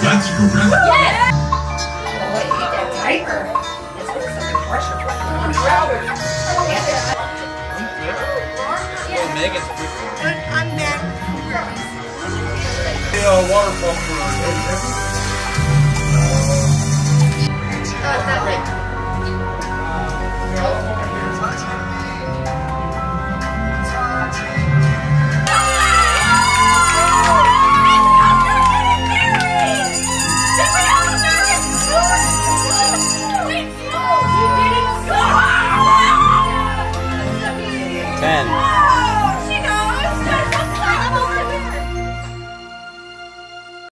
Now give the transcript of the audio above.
That's correct. Yes! Oh, I hate that tiger. This looks like a pressure cooker. Well, Megan's quick. I'm back. Water pump for That thing.